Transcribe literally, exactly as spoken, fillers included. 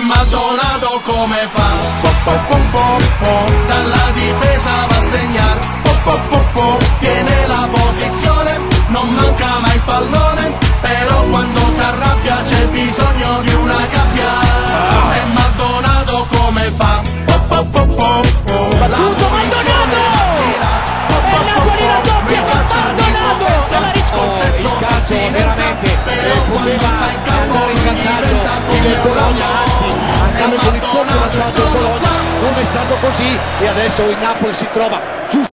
Maldonado come fa? Po, po, po, po, po. Dalla difesa va a segnar, po, po, po, po. Tiene la posizione, non manca mai il pallone, però quando si arrabbia c'è bisogno di una gabbia. E Maldonado come fa? Po, po, po, po, po. Battuto Maldonado! E Napoli la doppia con Maldonado! Se la risposta il calcio veramente poteva andare in vantaggio del Bologna, anzi andare con il sotto vantaggio del Bologna, non è stato così e adesso il Napoli si trova giusto